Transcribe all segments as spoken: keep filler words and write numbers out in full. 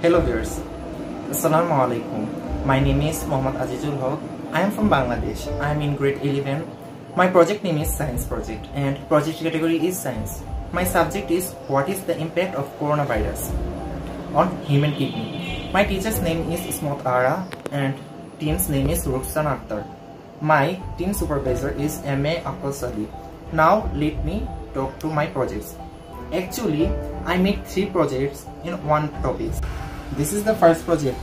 Hello viewers, Assalamu alaikum. My name is Mohammad Azizul Haq. I am from Bangladesh. I am in grade eleven. My project name is Science Project and project category is Science. My subject is what is the impact of coronavirus on human kidney. My teacher's name is Ismat Ara and team's name is Rukhsan Akhtar. My team supervisor is M A Akal Sali. Now let me talk to my projects. Actually, I made three projects in one topic. This is the first project,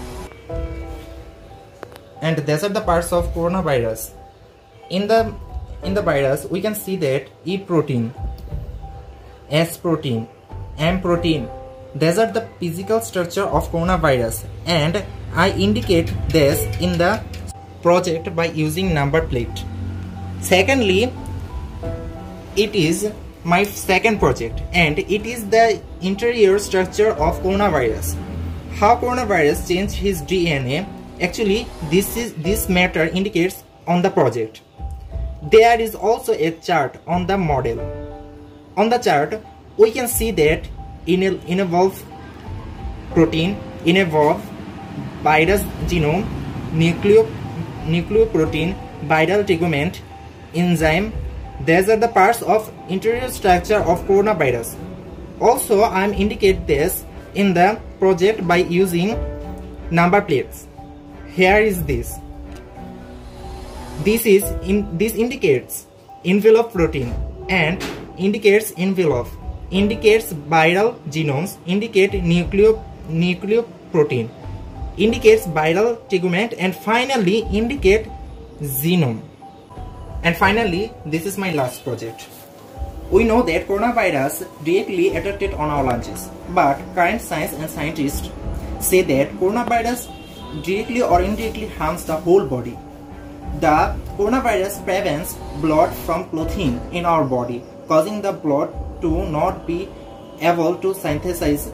and these are the parts of coronavirus. In the in the virus, we can see that E protein, S protein, M protein. These are the physical structure of coronavirus, and I indicate this in the project by using number plate. Secondly, it is my second project, and it is the interior structure of coronavirus. How coronavirus changed his D N A. Actually, this is this matter indicates on the project. There is also a chart on the model. On the chart, we can see that in a involved protein, involved virus genome, nucleo nucleoprotein, viral tegument, enzyme. These are the parts of interior structure of coronavirus. Also, I am indicate this in the project by using number plates. Here is this. This is in this indicates envelope protein and indicates envelope, indicates viral genomes, indicate nucleo nucleoprotein, indicates viral tegument, and finally indicate genome. And finally, this is my last project. We know that coronavirus directly affected on our lungs, but current science and scientists say that coronavirus directly or indirectly harms the whole body. The coronavirus prevents blood from clotting in our body, causing the blood to not be able to synthesize